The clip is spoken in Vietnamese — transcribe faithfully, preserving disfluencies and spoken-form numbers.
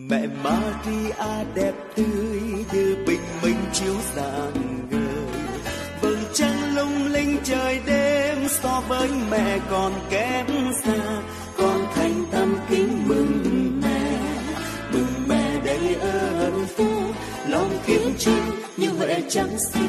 Mẹ Maria đẹp tươi như bình minh chiếu rạng ngời, vầng trăng lung linh trời đêm so với mẹ còn kém xa. Con thành tâm kính mừng mẹ, mừng mẹ đầy ơn phúc, lòng kiếp trinh như huệ trắng xinh.